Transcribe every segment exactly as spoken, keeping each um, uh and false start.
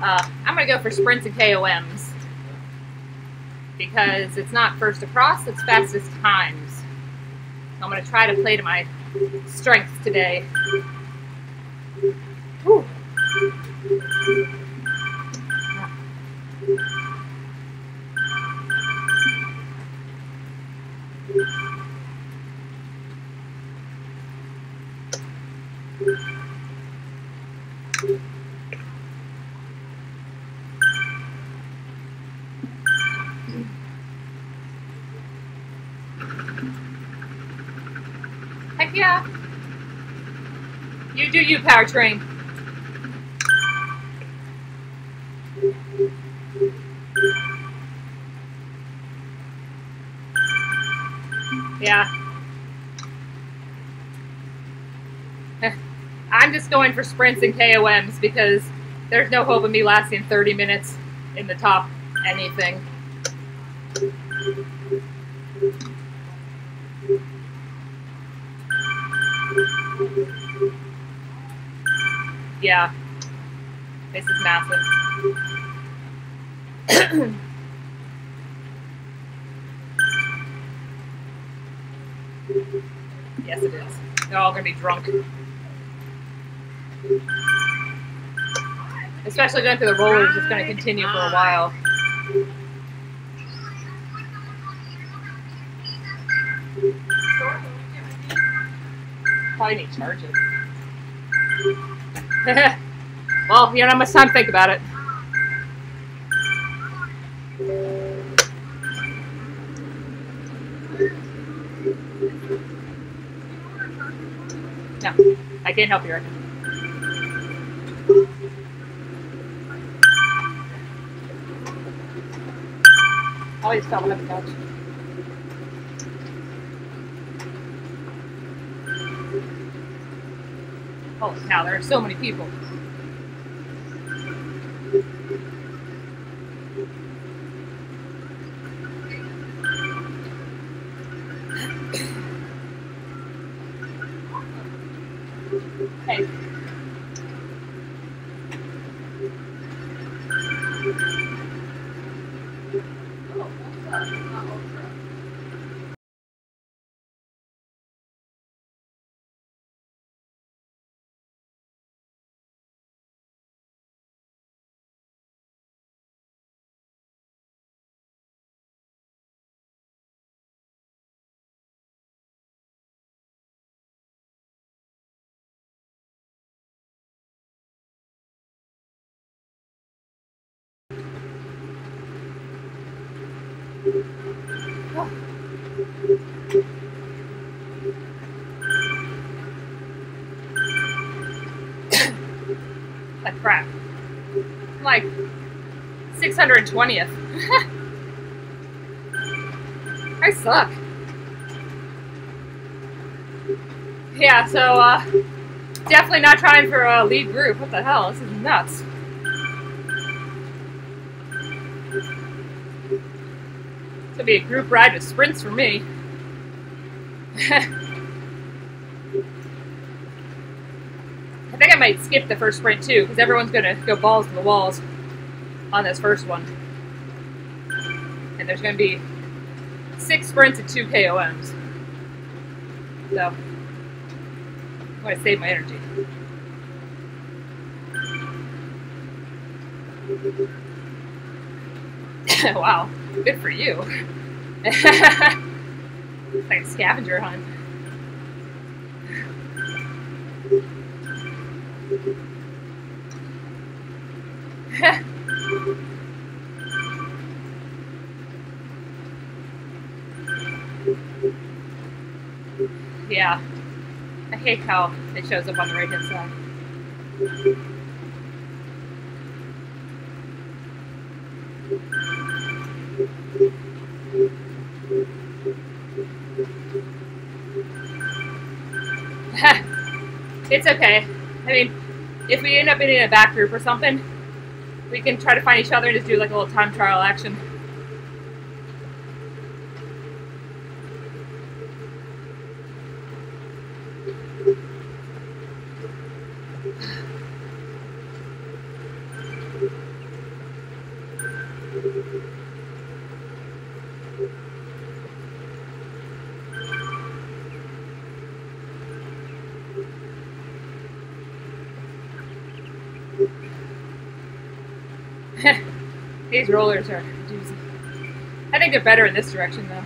Uh, I'm going to go for sprints and K O Ms because it's not first across, it's fastest times. I'm going to try to play to my strengths today. Whew. Heck yeah. You do you, Powertrain. Yeah. I'm just going for sprints and K O Ms because there's no hope of me lasting thirty minutes in the top anything. Yeah. This is massive. Yes, it is. They're all going to be drunk. Especially going through the rollers, it's going to continue for a while. Probably need to charge it. Well, you don't have much time to think about it. No, I can't help you right now. Oh, you fell on the couch. Holy cow, there are so many people. Hey. Like crap. I'm like six hundred twentieth. I suck. Yeah, so uh, definitely not trying for a lead group. What the hell? This is nuts. It's gonna be a group ride with sprints for me. I think I might skip the first sprint too, because everyone's gonna go balls to the walls on this first one. And there's gonna be six sprints and two K O Ms. So I'm gonna save my energy. Wow, good for you. It's like a scavenger hunt. Yeah, I hate how it shows up on the right hand side. It's okay. I mean, if we end up in a back group or something, we can try to find each other and just do like a little time trial action. These rollers are doozy. I think they're better in this direction, though.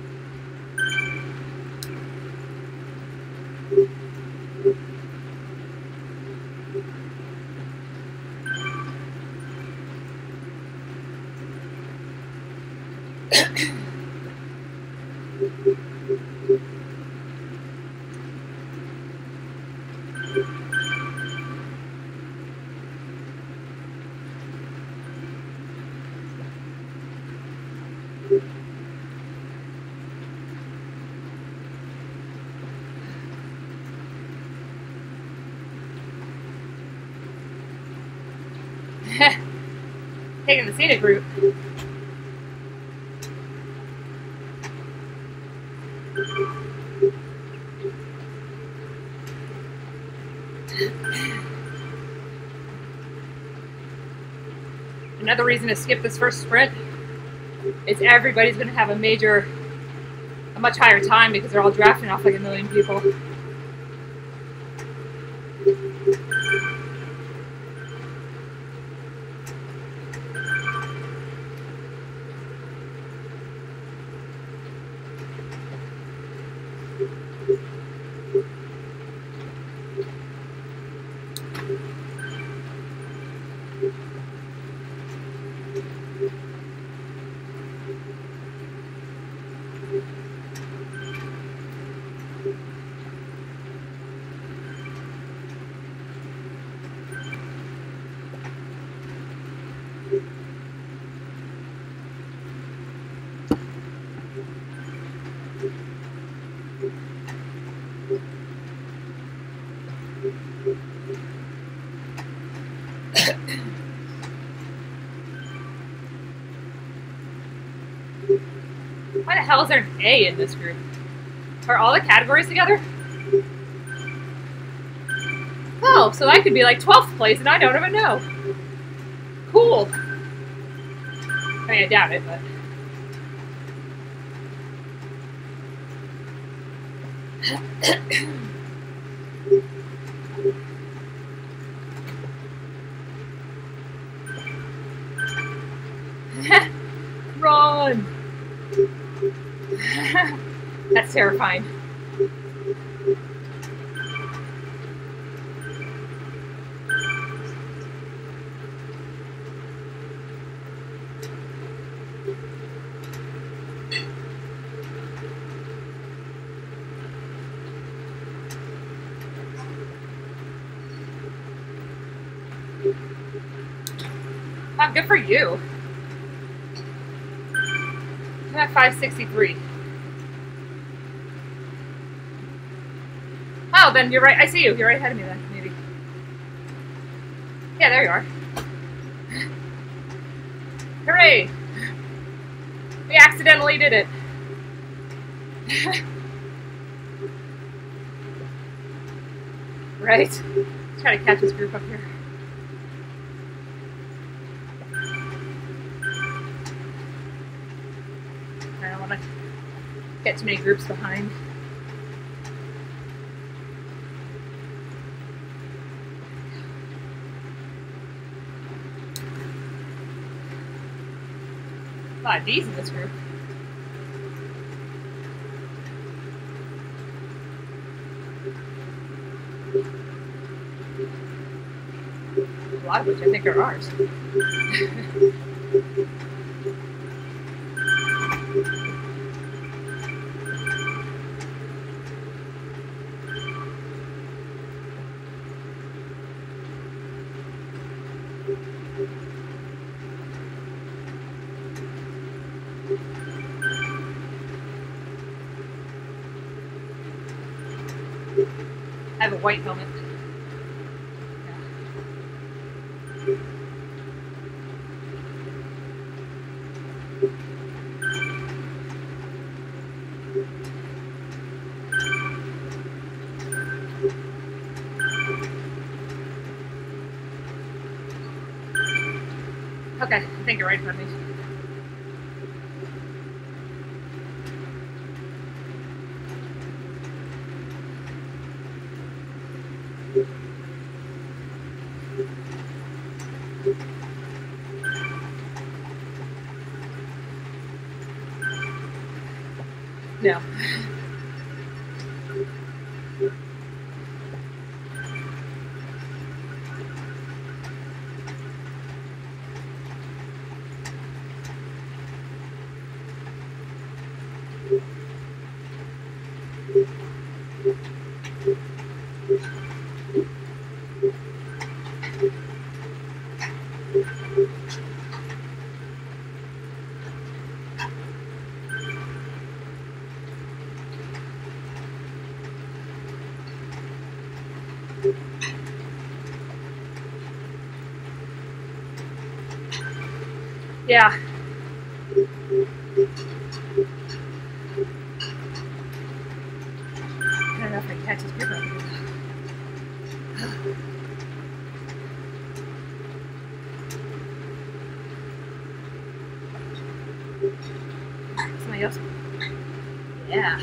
Taking the scenic route. Another reason to skip this first sprint is everybody's going to have a major, a much higher time because they're all drafting off like a million people. Why the hell is there an A in this group? Are all the categories together? Oh, so I could be like twelfth place and I don't even know. Cool. I mean, I doubt it, but... Run! That's terrifying. Oh, good for you. I'm at five sixty-three. Oh, then you're right. I see you. You're right ahead of me then, maybe. Yeah, there you are. Hooray! We accidentally did it. Right? Let's try to catch this group up here. I don't want to get too many groups behind. A lot of D's in this group. A lot of which I think are ours. I have a white helmet. Okay, I think you're right in front of me. No. Yeah. I don't know if I can catch his grip on it. Somebody else. Yeah.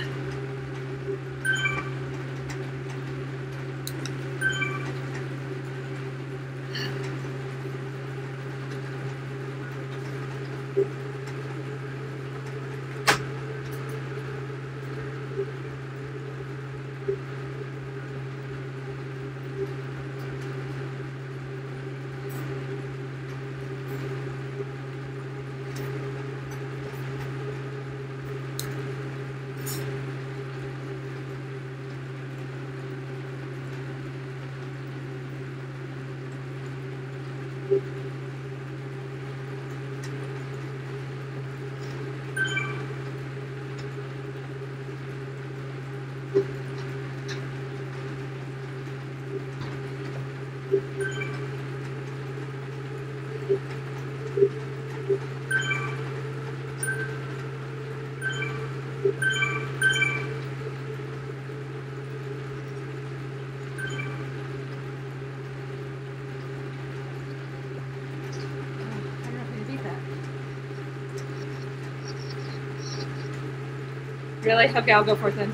Really? Okay, I'll go for it then.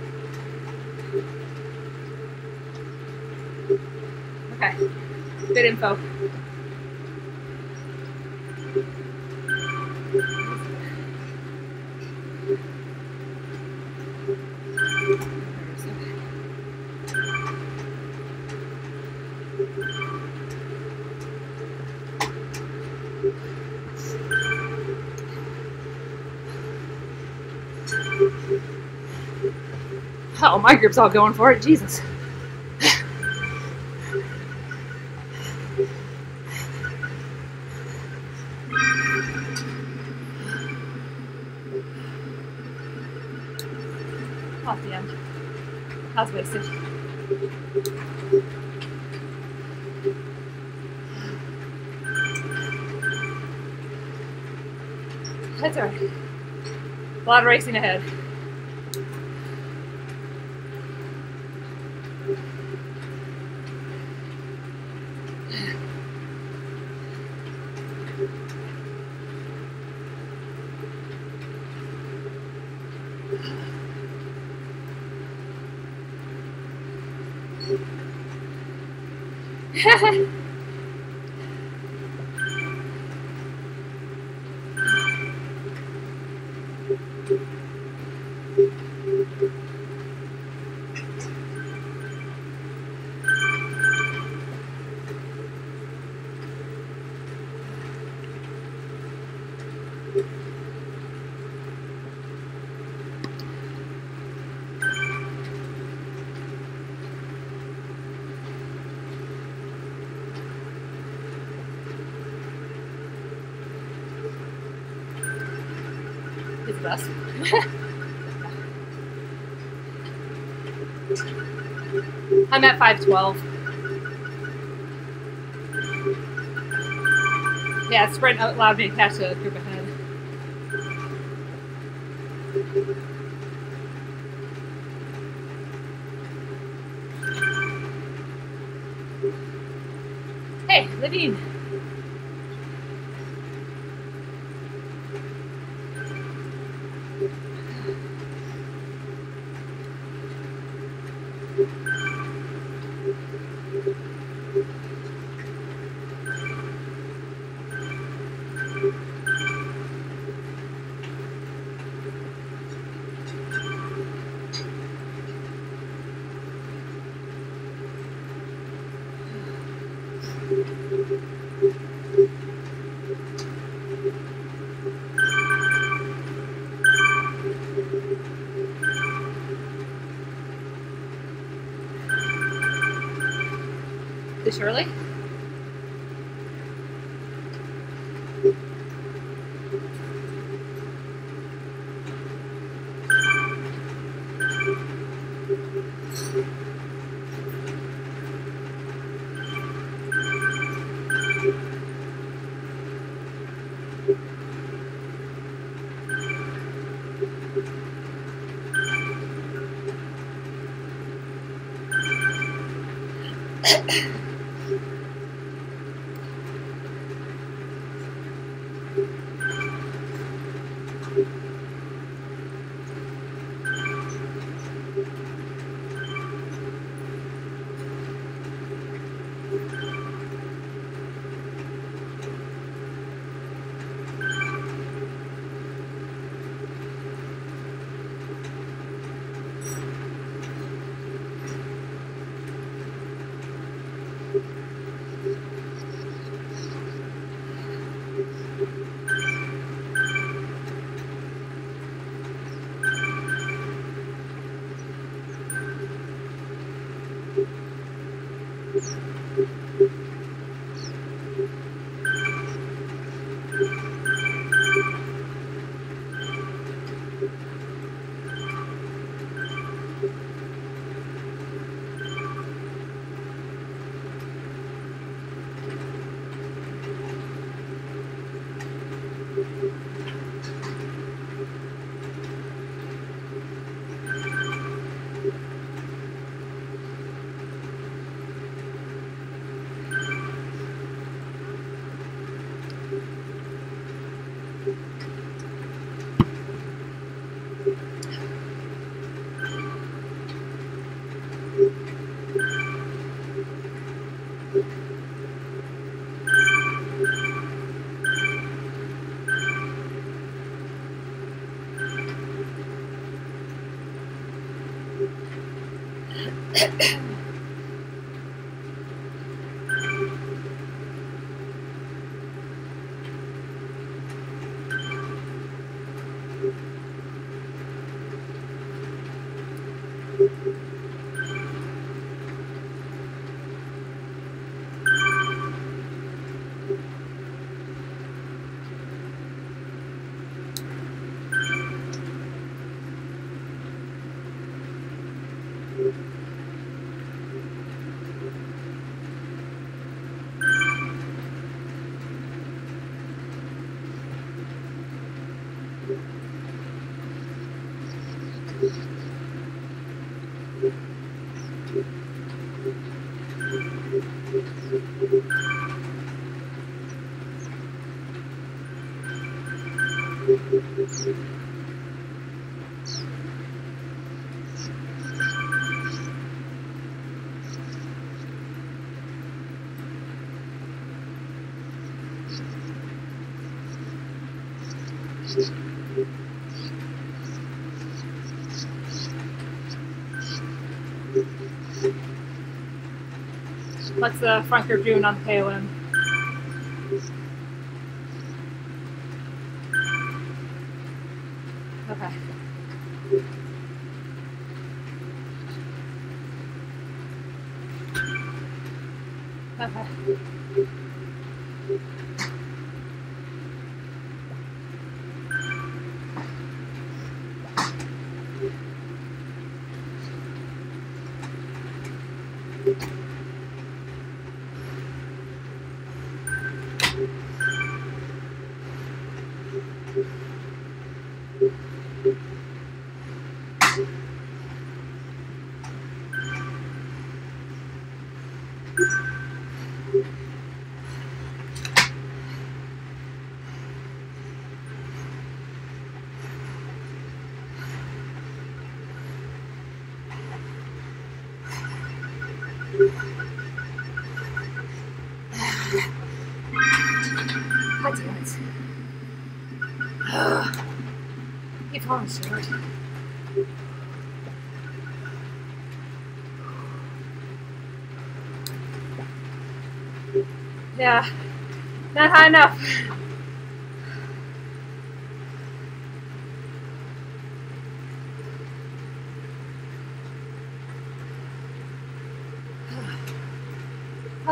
Okay. Good info. Oh, my group's all going for it. Jesus. Off the end. That's wasted. That's alright. A lot of racing ahead. It's the best. I'm at five twelve. Yeah, sprint allowed me to catch the group ahead. Hey, Levine. surely. What's the front group doing on the K O M? Okay. Okay. What's it? Keep falling short. Yeah, not high enough.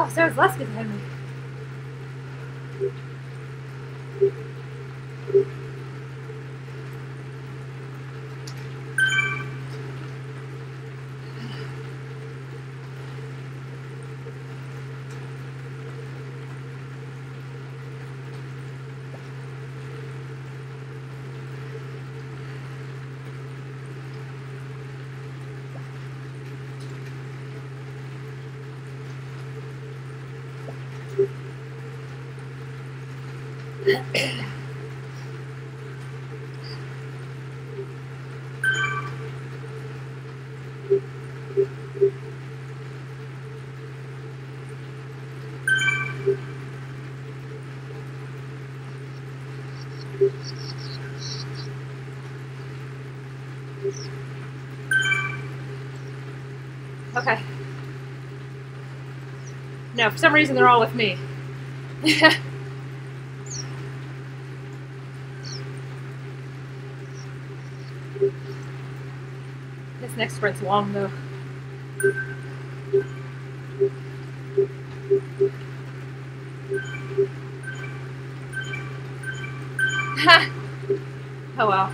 Oh, Sarah's less good than me. Okay. No, for some reason they're all with me. This next sprint's long though. Ha! Oh well.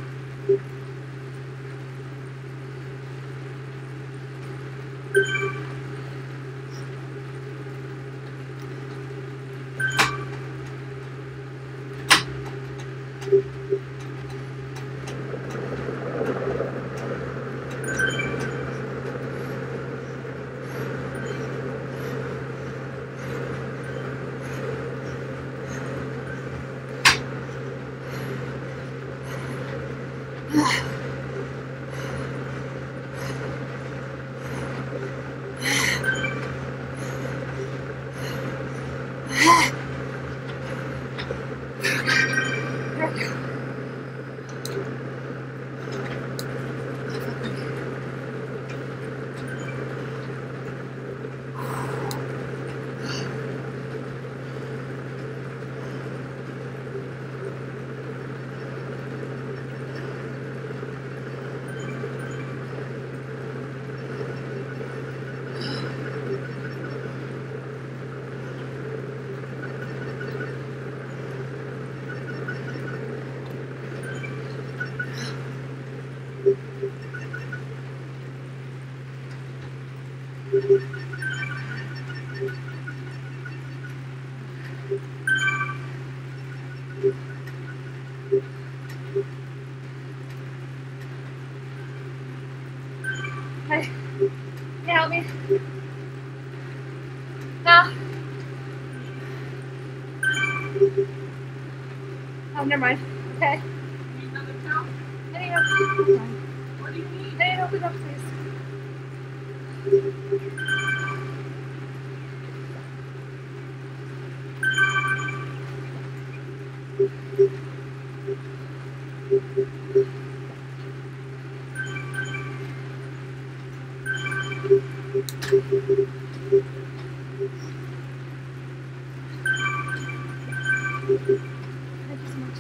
Hey, can you help me? No? Oh, never mind. Okay. Need another towel? I need help. What do you need? I need help with up, please. Thank you so much.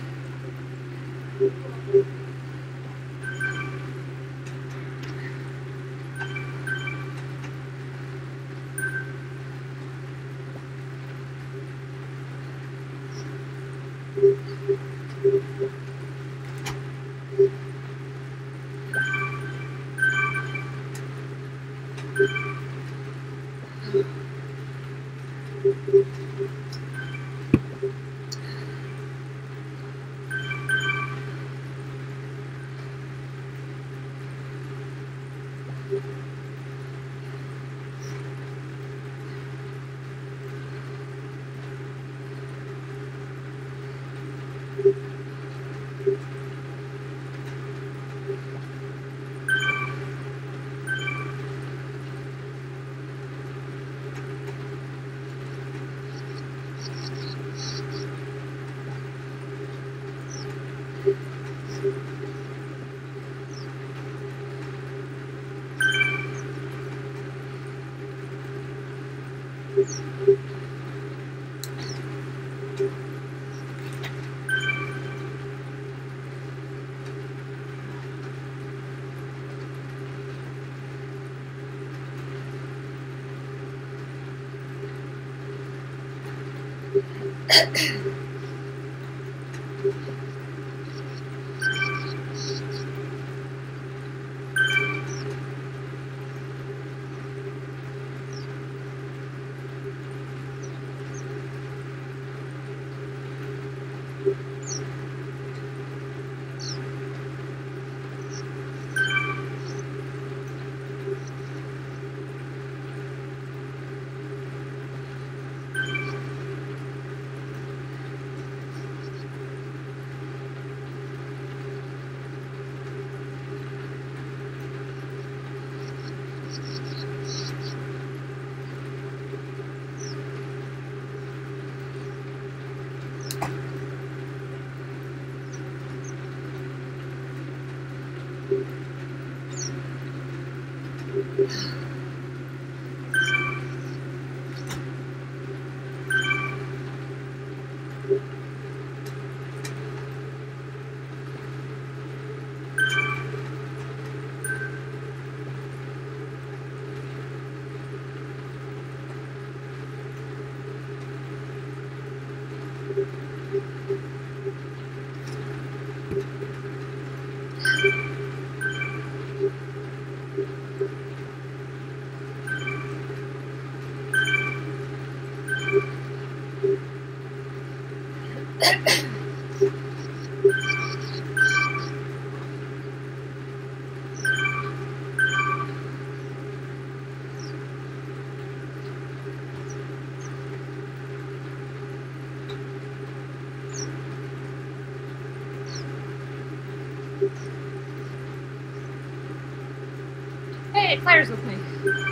Hey, Claire's with me.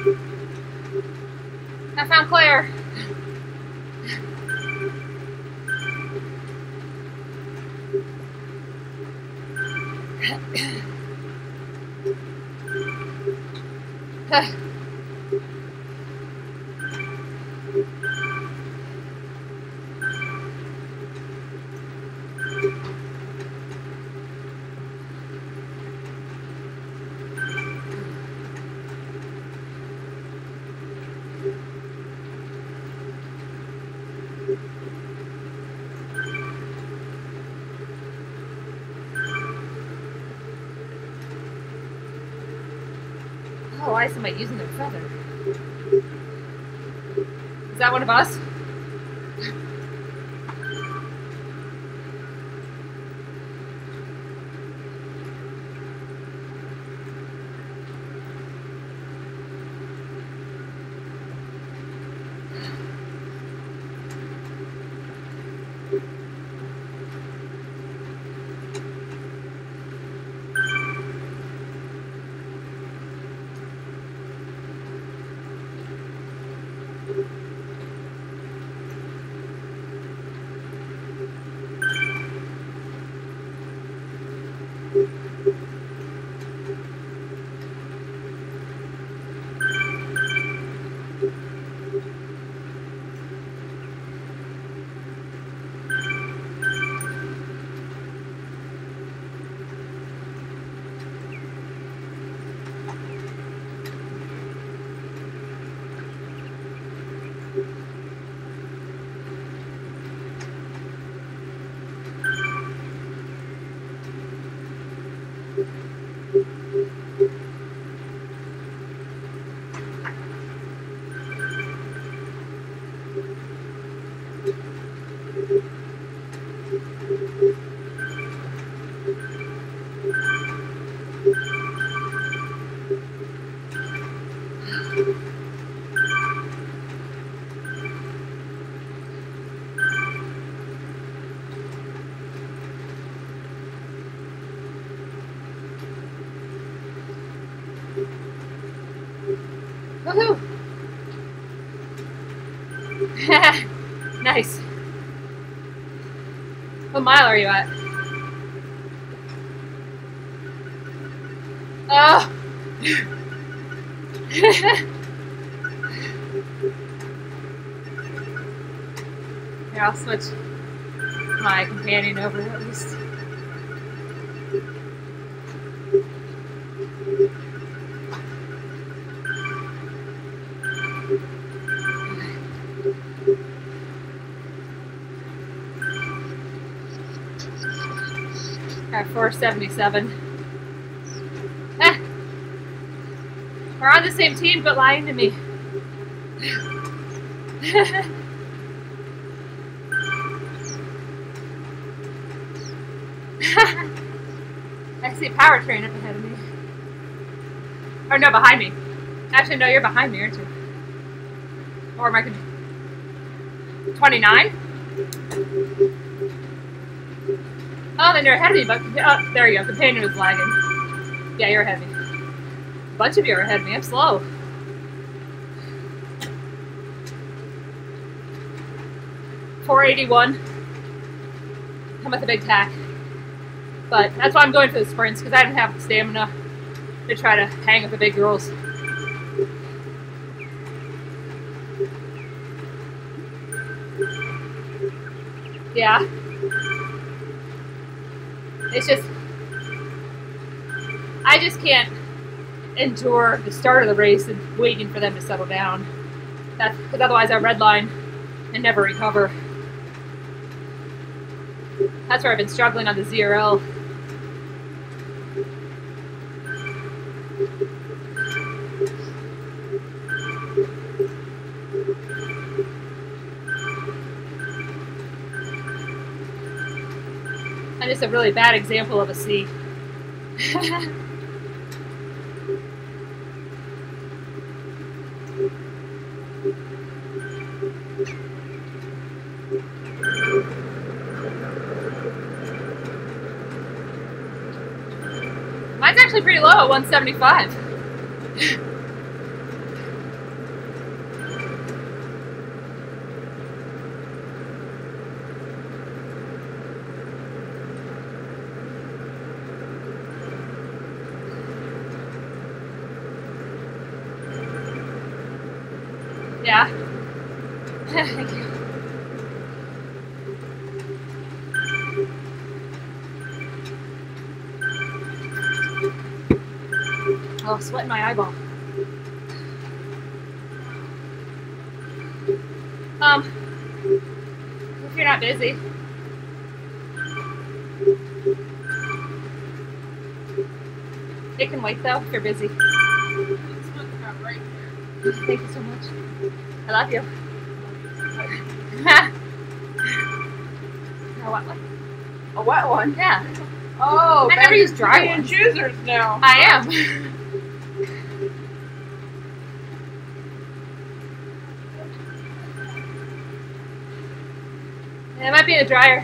I found Claire. Oh, why is somebody using their feather? Is that one of us? Woohoo! Nice. What mile are you at? Oh! Here, I'll switch my companion over at least. Got four seventy-seven. Ah. We're on the same team, but lying to me. I see powertrain up ahead of me. Or no, behind me. Actually, no, you're behind me, aren't you? Or am I twenty-nine? Oh, then you're ahead of me, but oh, there you go. Companion was lagging. Yeah, you're ahead of me. A bunch of you are ahead of me. I'm slow. four eighty-one. I'm with a big tack. But that's why I'm going for the sprints, because I don't have the stamina to try to hang with the big girls. Yeah. It's just, I just can't endure the start of the race and waiting for them to settle down. That's because otherwise I redline and never recover. That's where I've been struggling on the Z R L. I'm just a really bad example of a C. Mine's actually pretty low at one seventy-five. Yeah. Thank you. Oh, sweating my eyeball. Um, if you're not busy. It can wait though, if you're busy. Thank you so much. I love you. A wet one? A wet one? Yeah. Oh, I never use dry and ones. choosers now. I am. It might be in a dryer.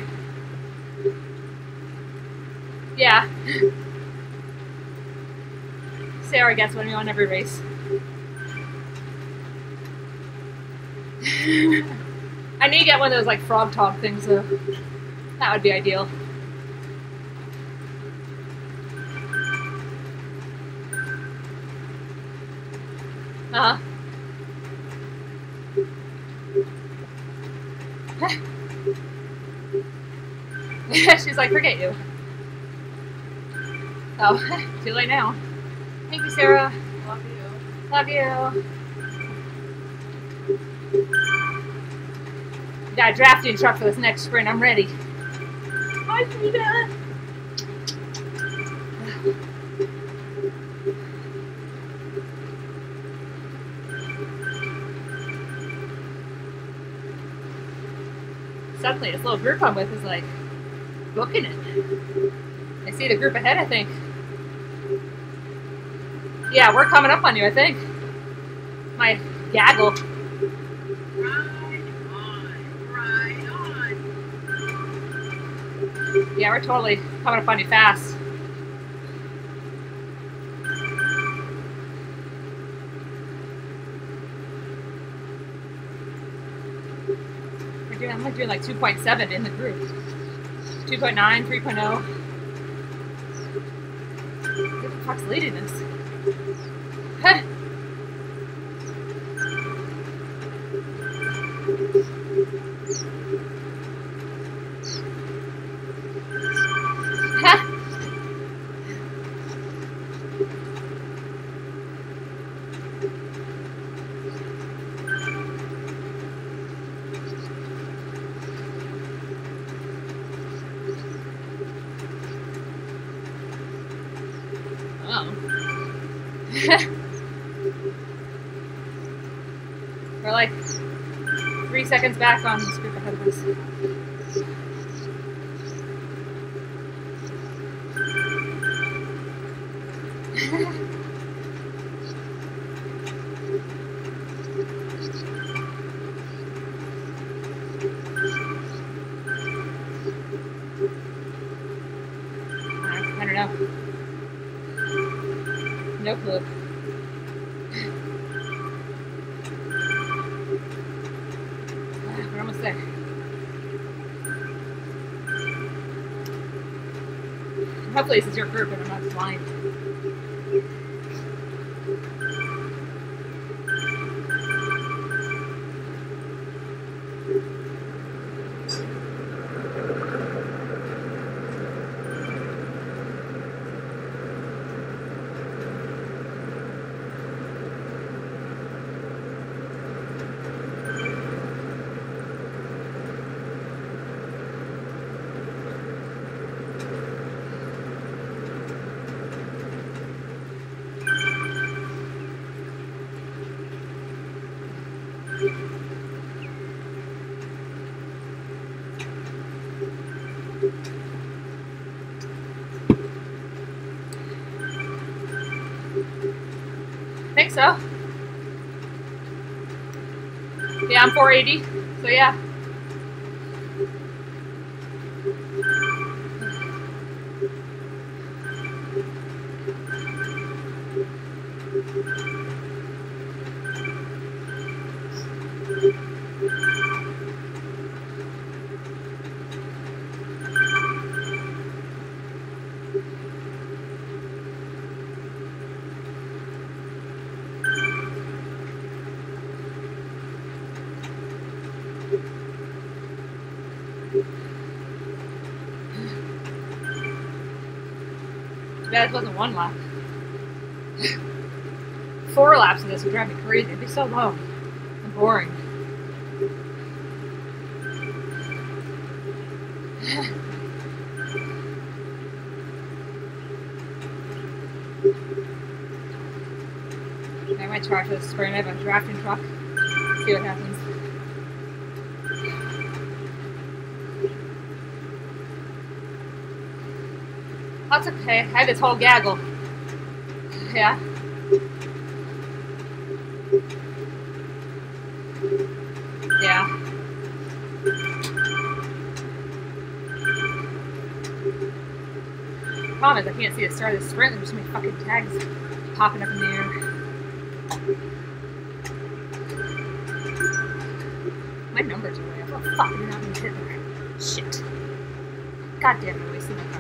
Yeah. Sarah gets one on every race. I need to get one of those like frog talk things though. That would be ideal. Uh-huh. She's like, forget you. Oh, too late now. Thank you, Sarah. Love you. Love you. Got a drafting truck for this next sprint. I'm ready. Hi, Frida. Suddenly, this little group I'm with is like booking it. I see the group ahead, I think. Yeah, we're coming up on you, I think. My gaggle. Right on. Right on. Yeah, we're totally coming up on you fast. We're doing, I'm like doing like two point seven in the group. two point nine, three point oh. Who the fuck's leading this? Huh. Huh. We're like three seconds back on this group ahead of us. I don't know. No clue. We're almost there. Hopefully this is your group and I'm not flying. I think so. Yeah, I'm four eighty, so yeah. Too bad it wasn't one lap. Four laps of this would drive me crazy. It'd be so long and boring. I might try to spray my drafting truck. See what happens. That's okay. I had this whole gaggle. Yeah. Yeah. Problem is I can't see the start of the sprint. There's so many fucking tags popping up in the air. My numbers are way up. Oh fuck, I'm not gonna hit there. Shit. God damn it, I wasted my time.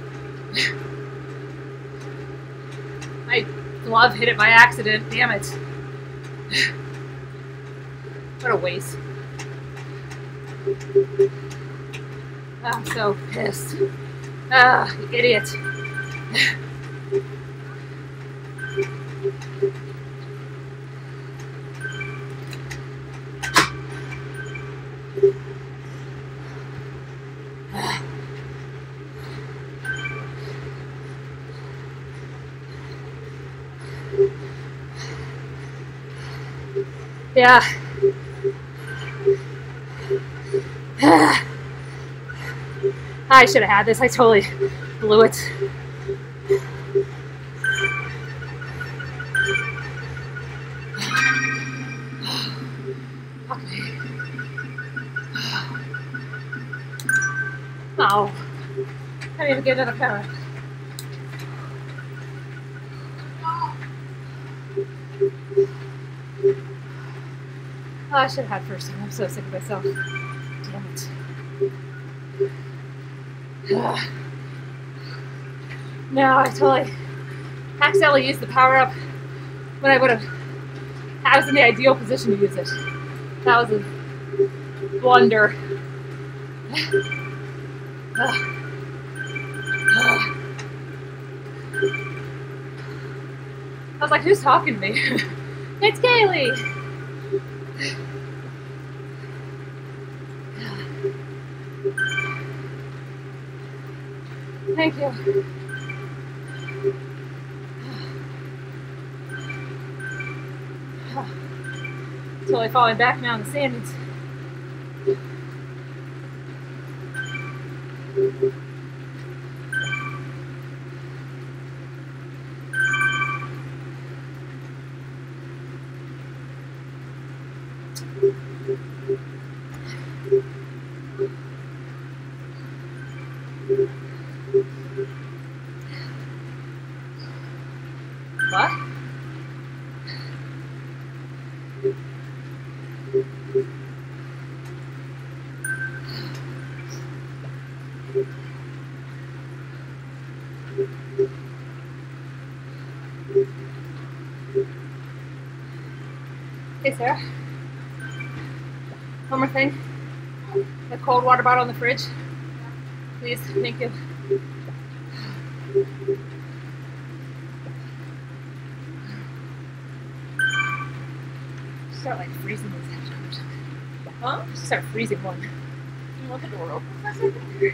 My glove hit it by accident. Damn it. What a waste. Oh, I'm so pissed. Ah, you idiot. Yeah. I should have had this. I totally blew it. Fuck me. Oh. I need to get another parrot. Oh, I should have had first time. I'm so sick of myself. Damn it. No, I totally accidentally used the power up when I would have. I was in the ideal position to use it. That was a blunder. I was like, who's talking to me? It's Kaylee! Thank you. Totally falling back now in the standings. What? Hey, Sarah. One more thing. The cold water bottle in the fridge. Please, thank you. Start like freezing these headphones. Huh? Start freezing one. You want the door open for a second?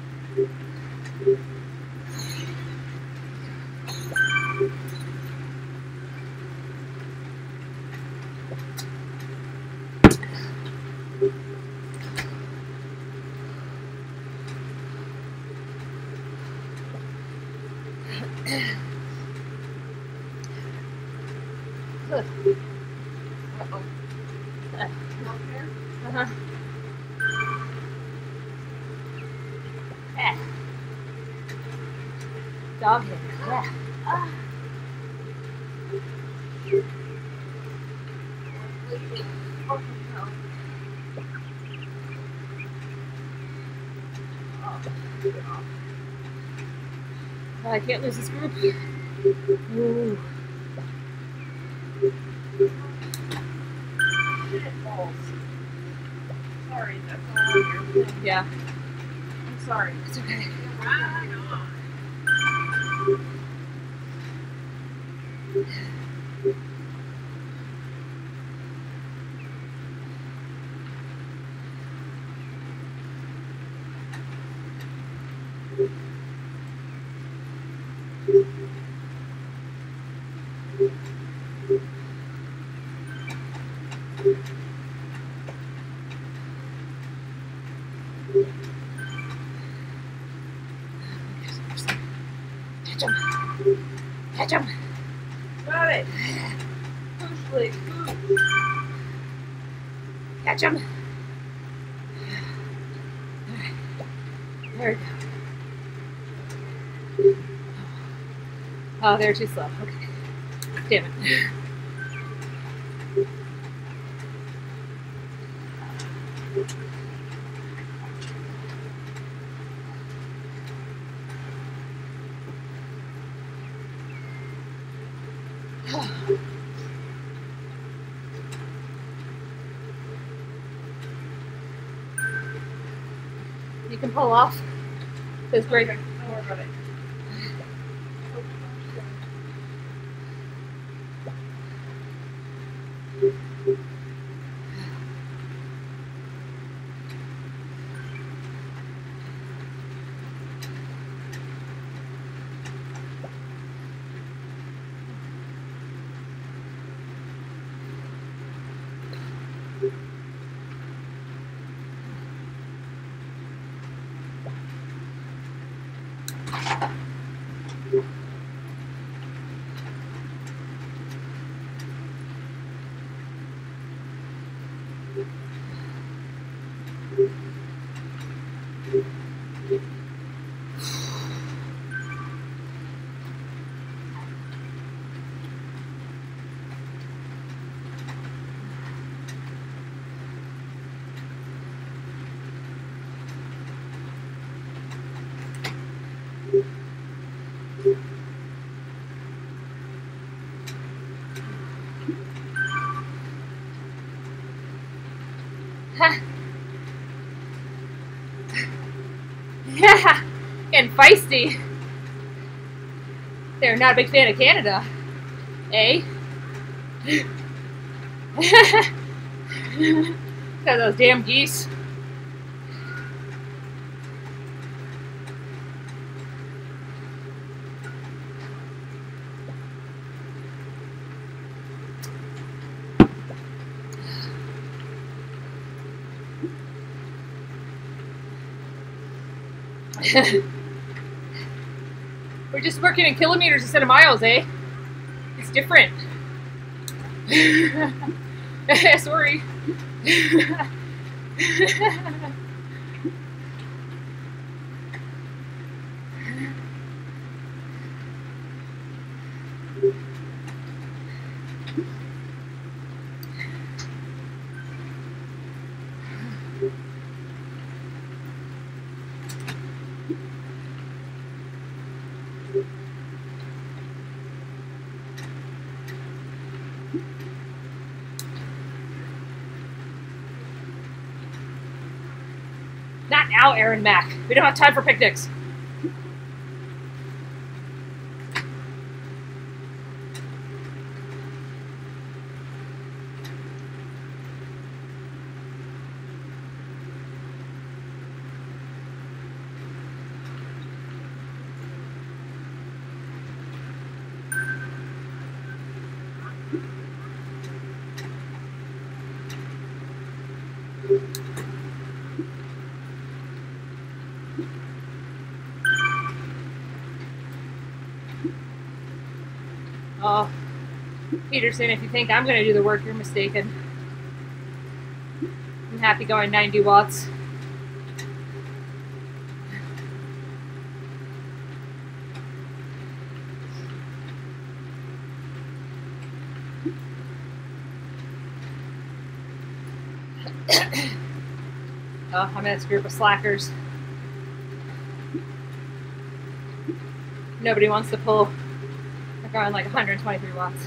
Look. Uh-oh. Uh, Up here? uh-huh. Yeah. Dog hair. Yeah. Ah. Oh, no. I can't lose this group. Ooh. Shit balls. Sorry, that's all on your thing. Yeah. I'm sorry. It's okay. Right on. Catch him. Catch him. Got it. Push, please. Catch him. There we go. Oh, they're too slow. Okay. Damn it. You can pull off this break. Okay, don't worry about it. Yeah, and feisty. They're not a big fan of Canada, eh? Got those damn geese. We're just working in kilometers instead of miles, eh? It's different. Sorry. Not now, Aaron Mack. We don't have time for picnics. Oh, Peterson, if you think I'm going to do the work, you're mistaken. I'm happy going ninety watts. Oh, I'm in this group of slackers. Nobody wants to pull. They're going like one hundred twenty-three watts.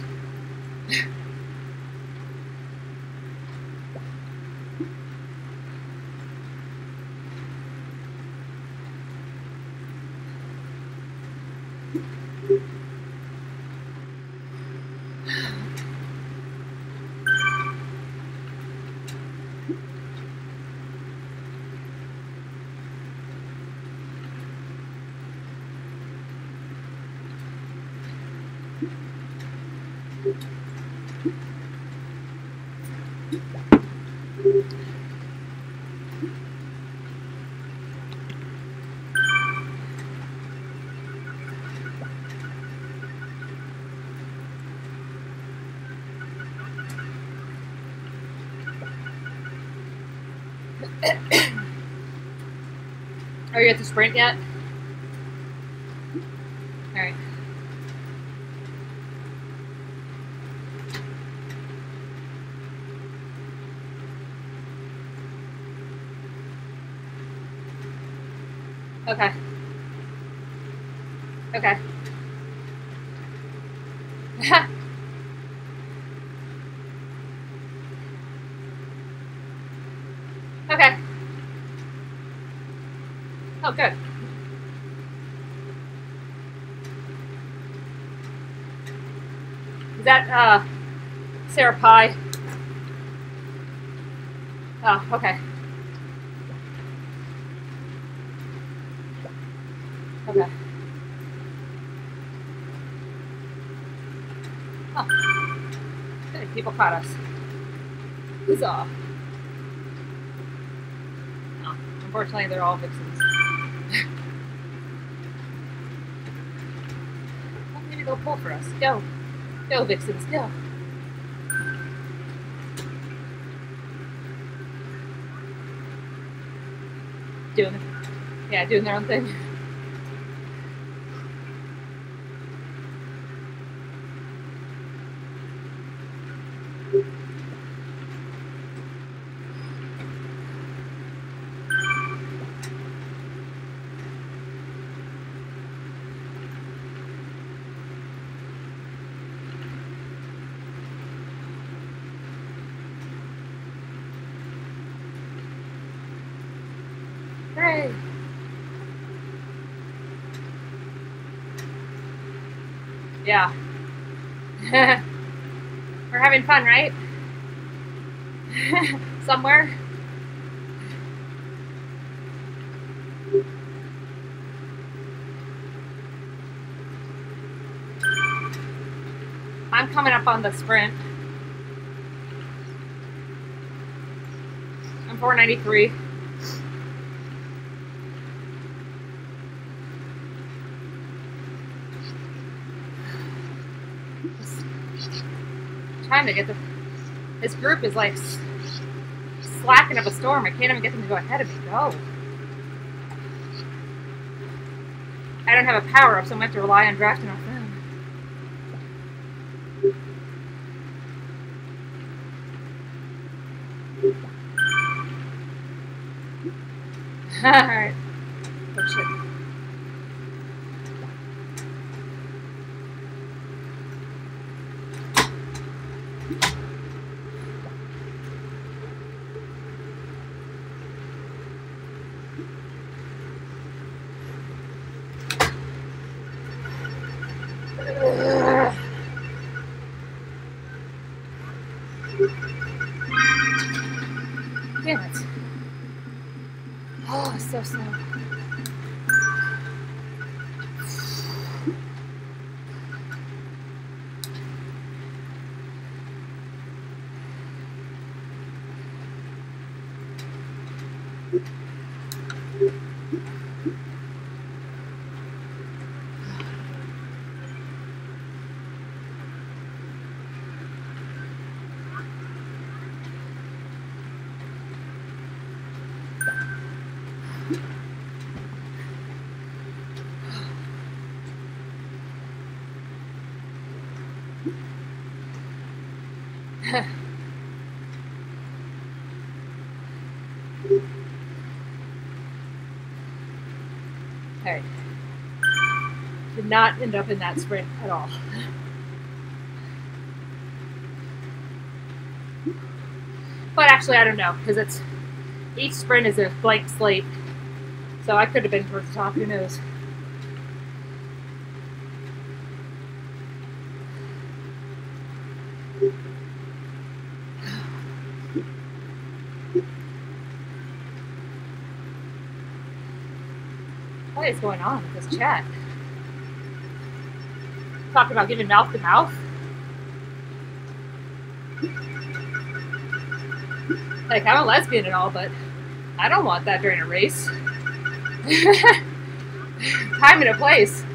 Are you at the sprint yet? All right. Okay. Okay. Okay. Oh, good. Is that, uh, Sarah Pie? Oh, okay. Okay. Oh. Good, people caught us. Huzzah. Oh, unfortunately, they're all vixens. Well, maybe they'll pull for us. Go. Go, vixens, go. Doing, yeah, doing their own thing. Hooray! Yeah. We're having fun, right? Somewhere. I'm coming up on the sprint. I'm four ninety-three. trying to get the. This group is like slacking up a storm. I can't even get them to go ahead of me. Go. I don't have a power up, so I'm going to have to rely on drafting off them. Alright. Oh shit. Damn it. Oh, so slow. Okay. Did not end up in that sprint at all. But actually, I don't know, because it's each sprint is a blank slate. So I could have been towards the top, who knows. What is going on with this chat? Talking about giving mouth to mouth? Like, I'm a lesbian and all, but I don't want that during a race. Time and a place.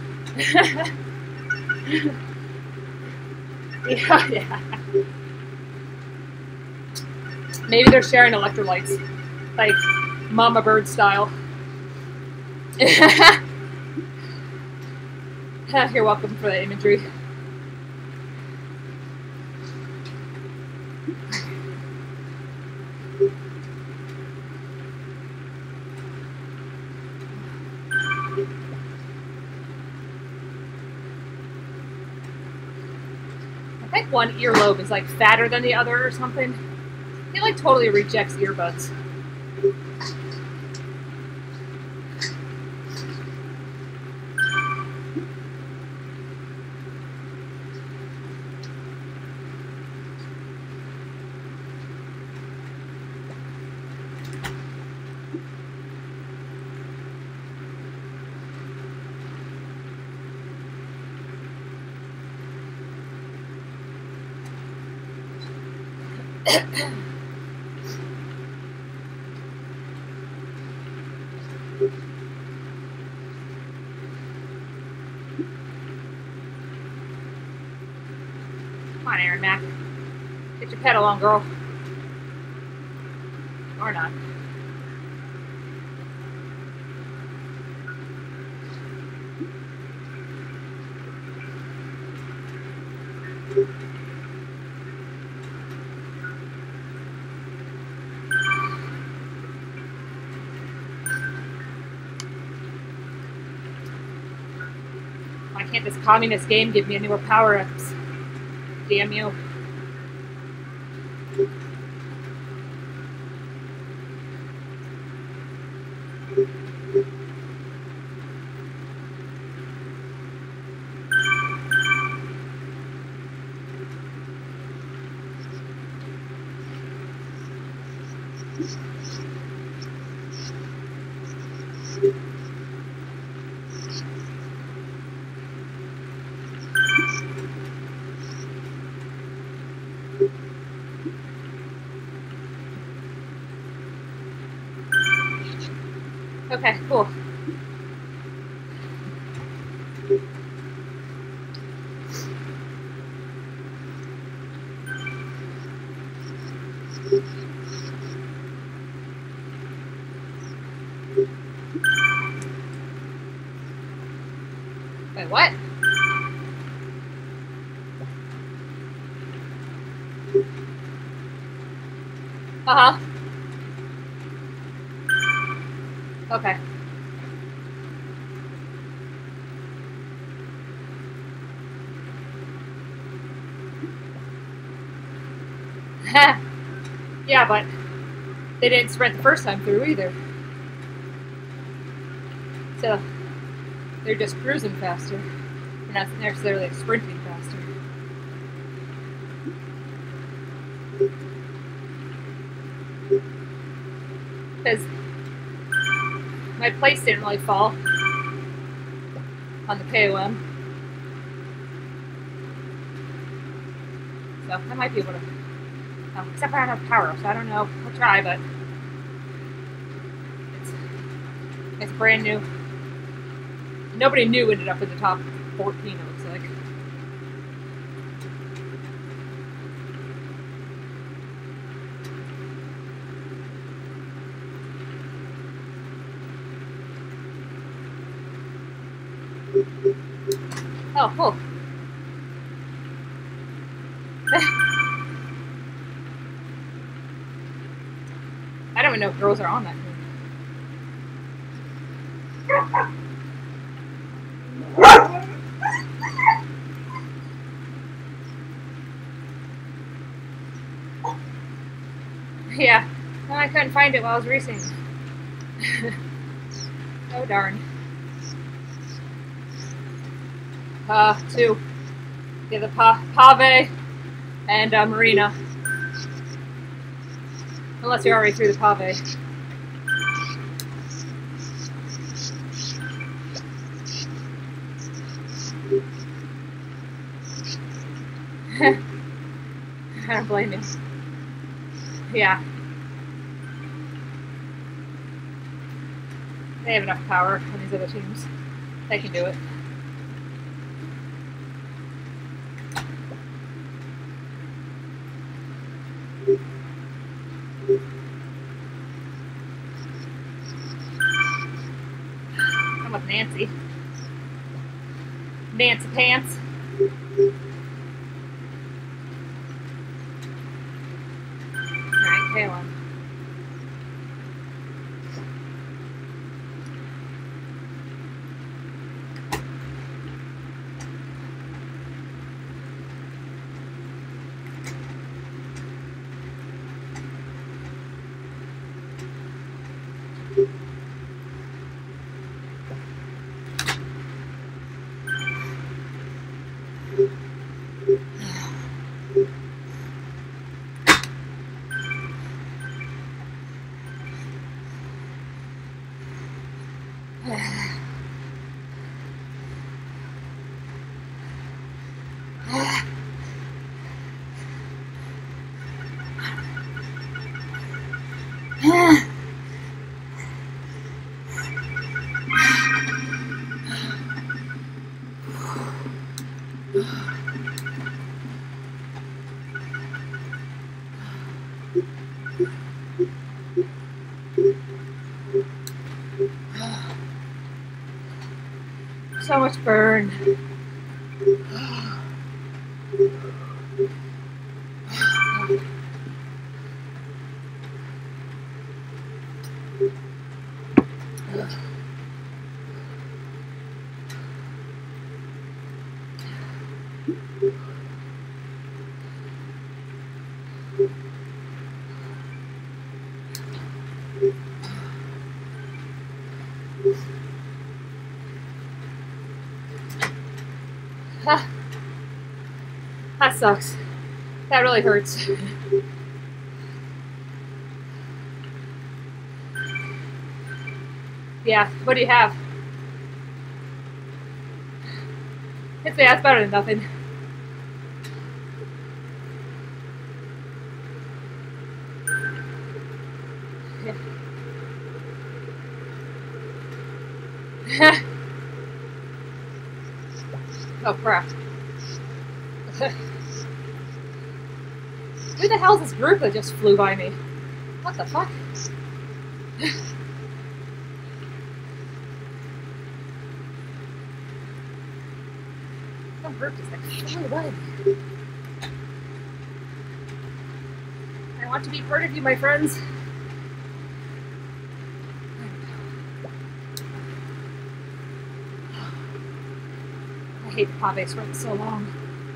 Yeah, yeah. Maybe they're sharing electrolytes, like Mama Bird style. You're welcome for the imagery. I think one earlobe is like fatter than the other or something. It like totally rejects earbuds. Come on, Aaron Mack. Get your pedal on, girl. Or not. Why can't this communist game give me any more power-ups? Damn you. Okay, cool. Wait, what? Uh-huh. Okay. Yeah, but they didn't sprint the first time through either. So they're just cruising faster. And not necessarily sprinting faster. Because my place didn't really fall on the K O M. So I might be able to. Oh, except I don't have power, so I don't know. I'll try, but it's, it's brand new. Nobody new ended up in the top fourteen, it looks like. Oh, cool. I don't even know if girls are on that team. Yeah, well, I couldn't find it while I was racing. Oh darn. Uh, two. Yeah, the pa Pave and uh, Marina. Unless you're already through the Pave. I don't blame you. Yeah. They have enough power on these other teams. They can do it. I'm with Nancy. Nancy Pants. Alright, Kaylin. So much burn. Ah, that sucks. That really hurts. Yeah, what do you have? I'd say that's better than nothing. Yeah. Oh crap. Who the hell's this group that just flew by me? What the fuck? Some group is like so away. I want to be part of you, my friends. I hate the Pave sprint so long.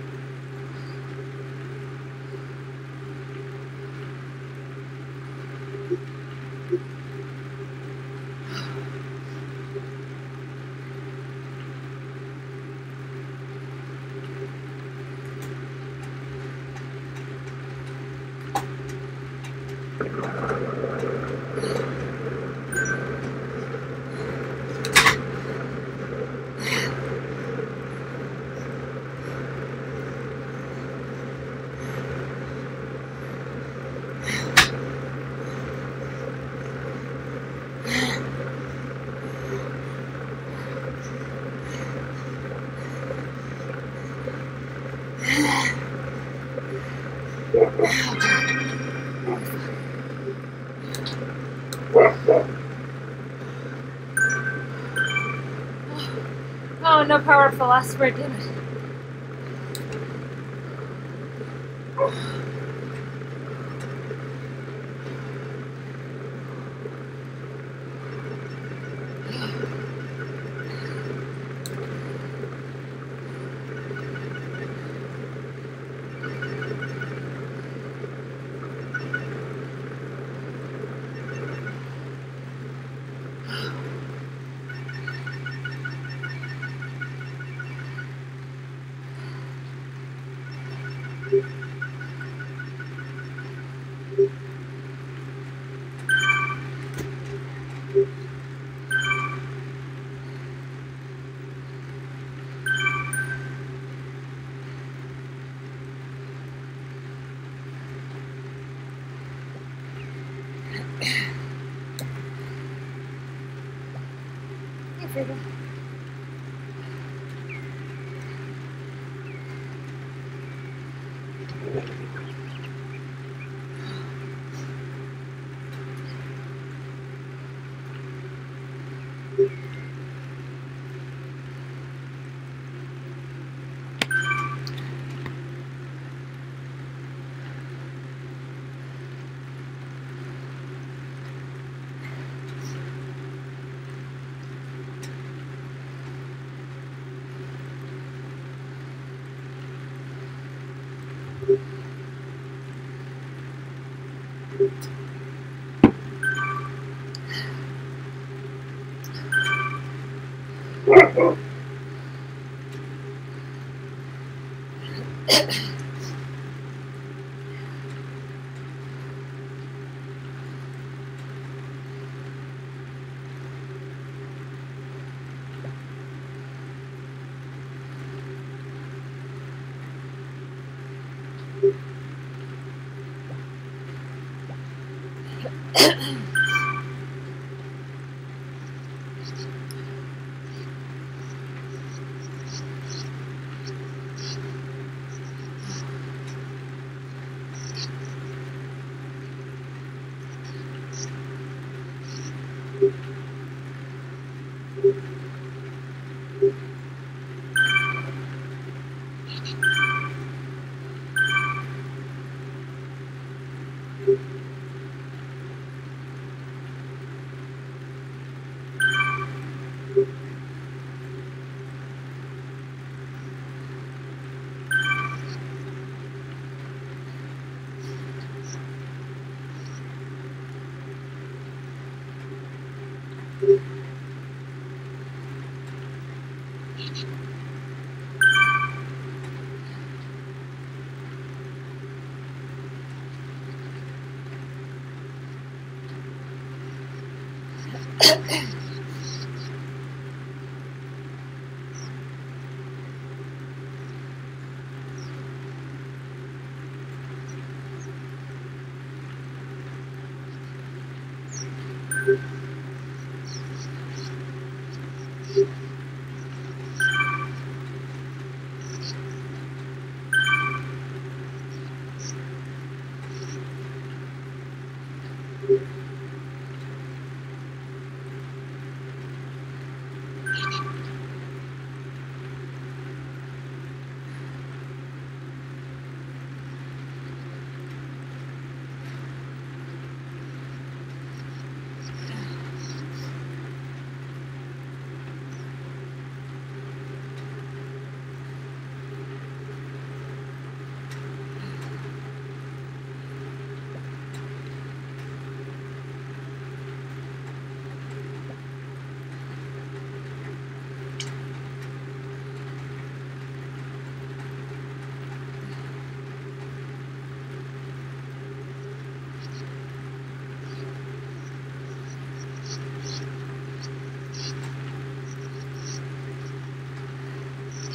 Oh, no power for the last sprint, damn it.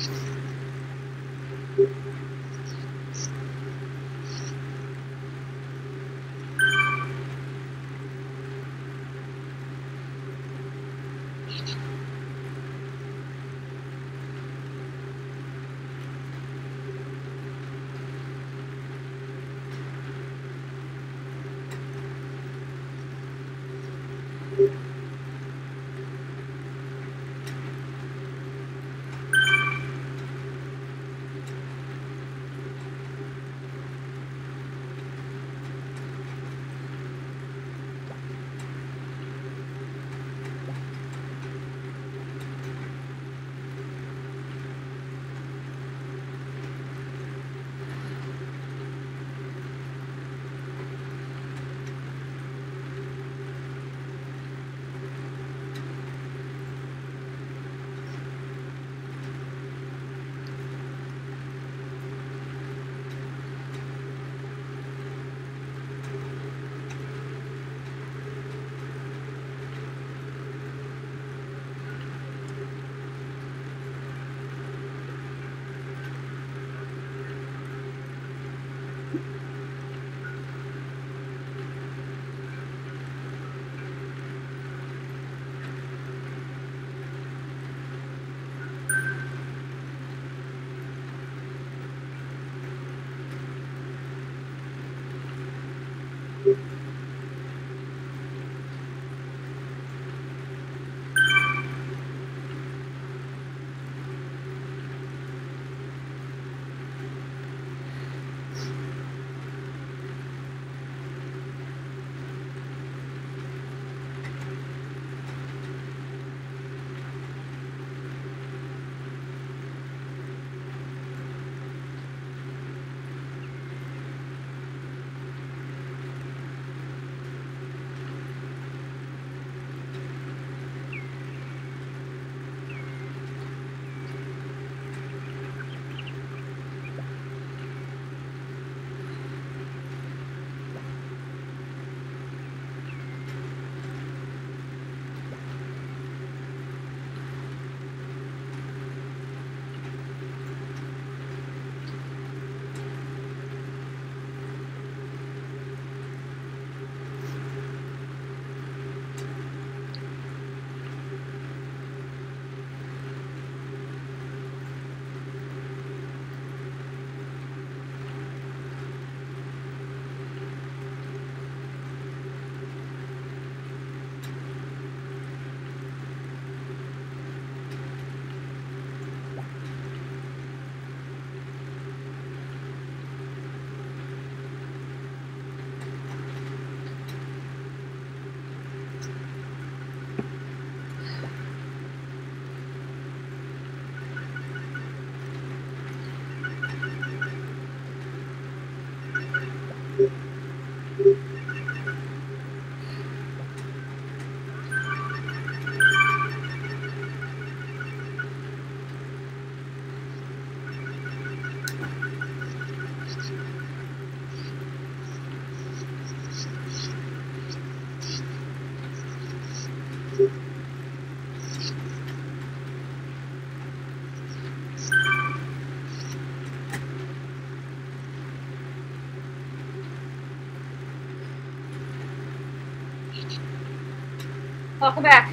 Welcome back.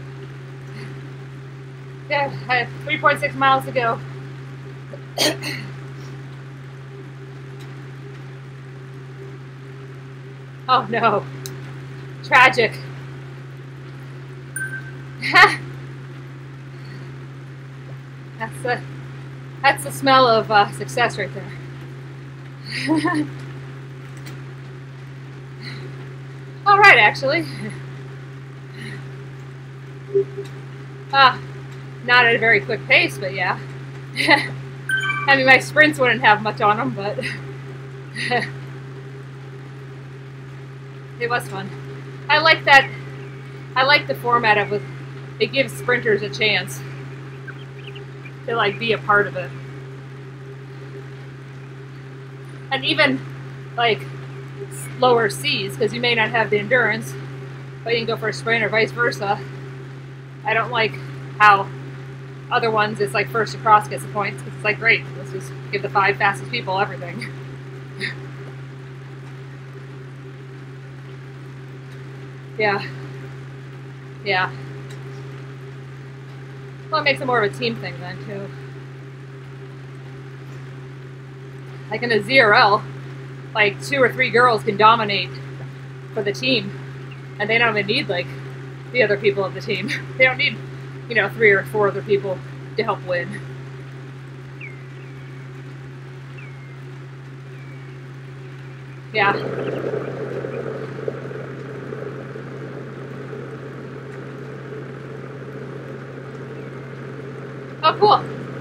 Yeah, I have three point six miles to go. Oh no. Tragic. That's the, that's the smell of uh, success right there. All right, actually. Ah, not at a very quick pace, but yeah. I mean, my sprints wouldn't have much on them, but it was fun. I like that. I like the format of it. It gives sprinters a chance to like be a part of it, and even like lower C's, because you may not have the endurance, but you can go for a sprint or vice versa. I don't like how Other ones, it's like first across gets the points because it's like, great, let's just give the five fastest people everything. Yeah. Yeah. Well, it makes it more of a team thing then, too. Like in a Z R L, like two or three girls can dominate for the team, and they don't even need like the other people of the team. They don't need, you know, three or four other people to help win. Yeah. Oh, cool.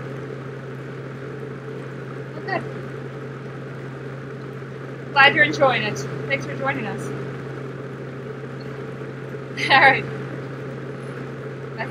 Oh, good. Glad you're enjoying it. Thanks for joining us. All right. Bye.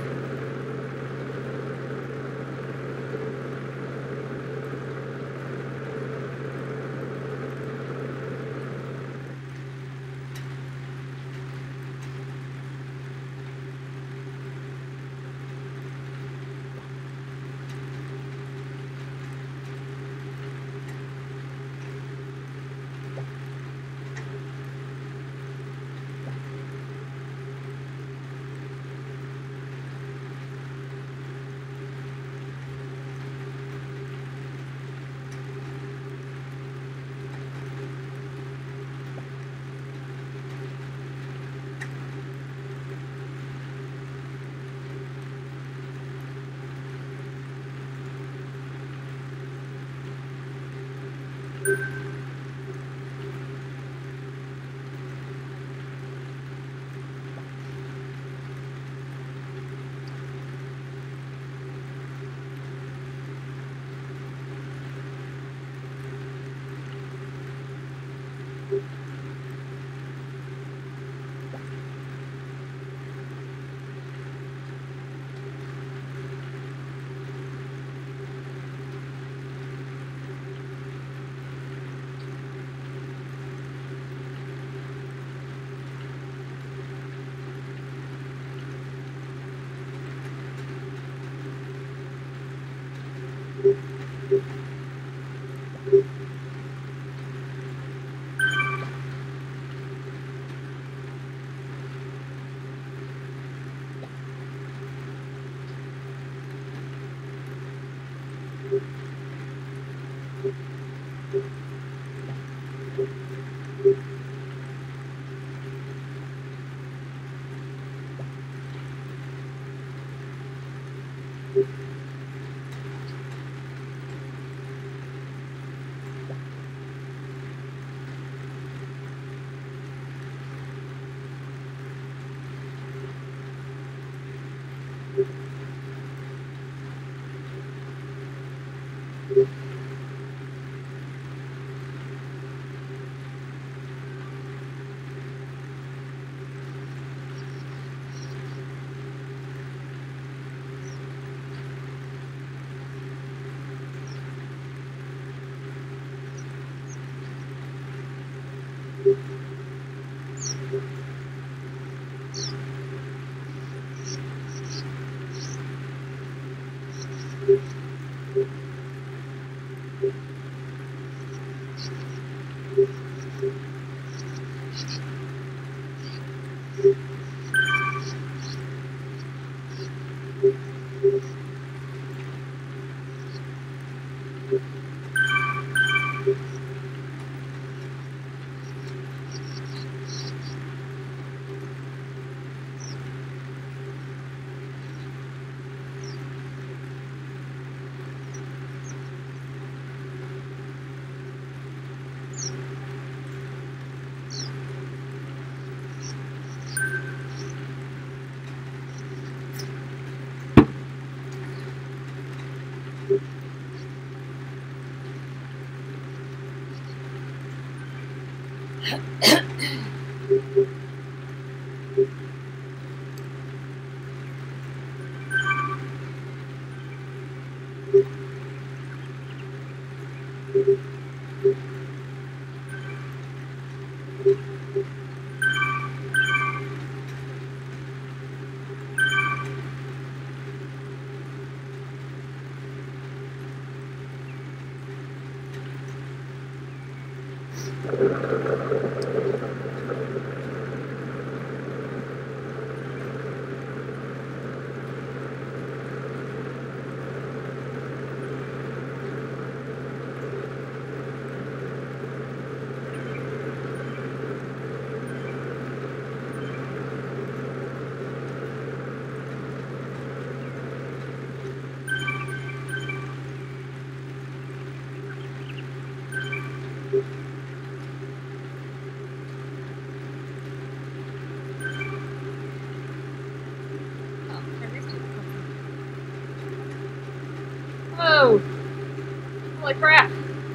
Oh, holy crap.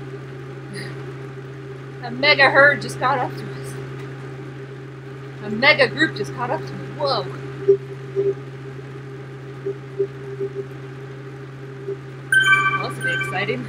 A mega herd just caught up to us. A mega group just caught up to me. Whoa. Well, this will be exciting.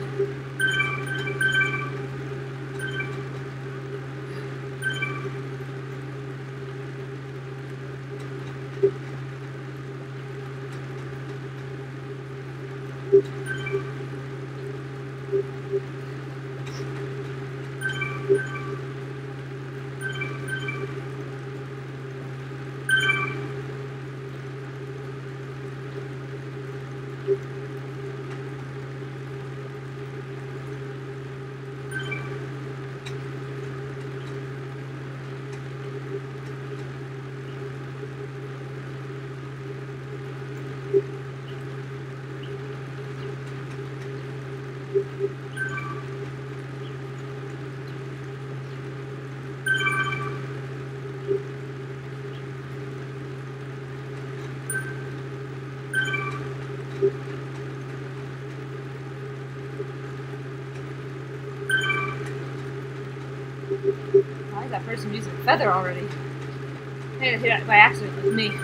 Why is that person using a feather already? Hey, hit it by accident with me.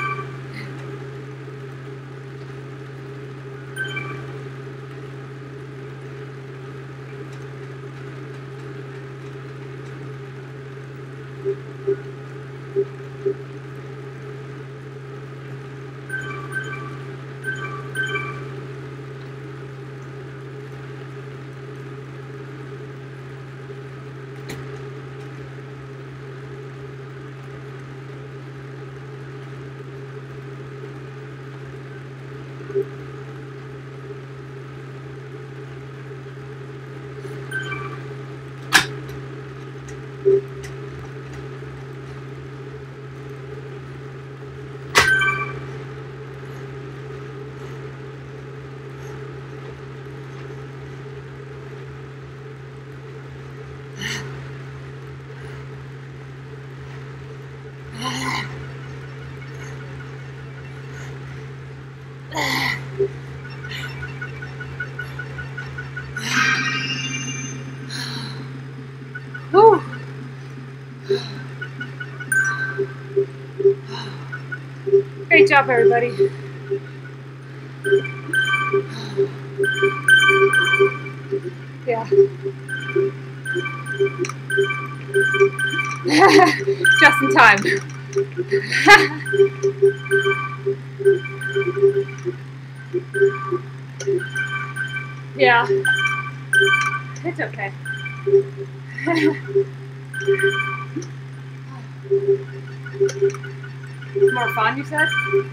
Whew. Great job, everybody. Yeah. Just in time. Yeah. It's okay. More fun, you said?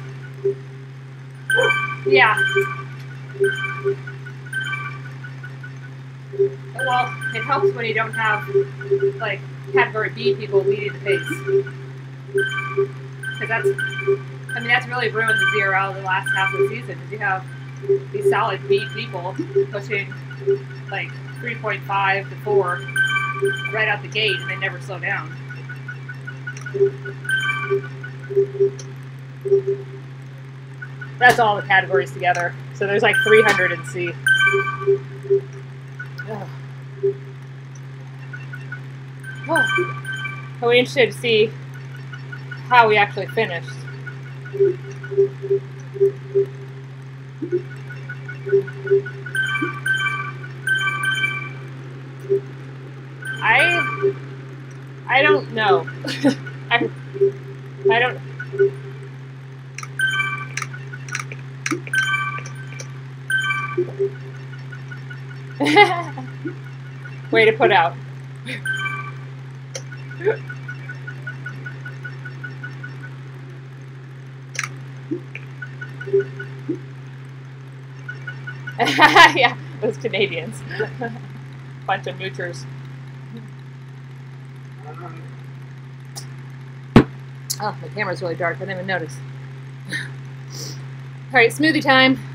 Yeah. Well, it helps when you don't have, like, category B people leading the pace. Because that's, I mean, that's really ruined the zero out of the last half of the season, is you have these solid B people pushing, like, three point five to four right out the gate, and they never slow down. That's all the categories together. So there's like three hundred in C. Oh. Oh. I'll be interested to see how we actually finished. I I don't know. I I don't. Way to put out. Yeah, those Canadians. Bunch of moochers. Oh, the camera's really dark. I didn't even notice. All right, smoothie time.